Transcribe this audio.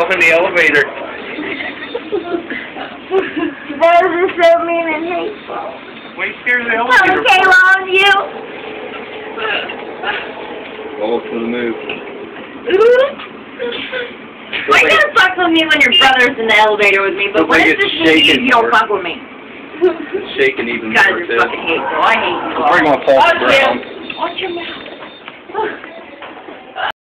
yourself in the elevator. That was so mean and hateful. Why are you scared of the Come elevator? on, Kayla, on you. Oh, for the move. Why you gonna fuck with me when your brother's in the elevator with me, but Looks when like it's it's just me, shaking you don't more. fuck with me. It's shaking even You guys more, are too. fucking hateful. I hate you all. Bring my fault Watch around. Watch your mouth.